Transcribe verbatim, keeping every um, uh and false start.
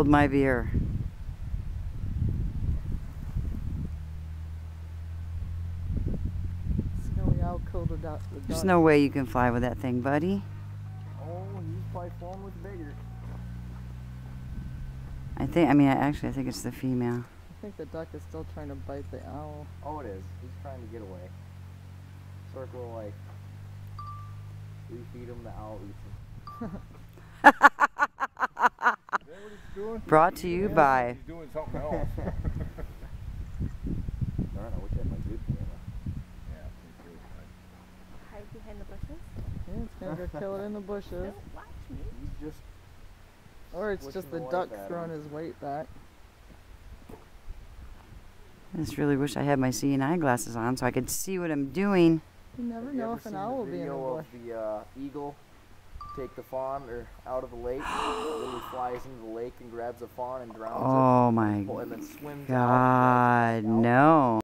hold my beer. Snowy owl killed the duck. There's no way you can fly with that thing, buddy. Oh, he's probably flying with bigger. I think, I mean, actually, I think it's the female. I think the duck is still trying to bite the owl. Oh, it is. He's trying to get away. Circle of life. We feed him, the owl eats him. Brought to you by... He's doing something else. I don't know, which had my good camera. Yeah, me too. Hide behind the bushes. Yeah, it's gonna go kill it in the bushes. Don't watch me. He's just... Or it's just the duck throwing his weight back. I just really wish I had my seeing eyeglasses on so I could see what I'm doing. You never Have you know ever if an seen owl the will be in the video bush. of the uh, eagle take the fawn or out of the lake, then he flies into the lake and grabs the fawn and drowns Oh it, my and then swims God, out, no.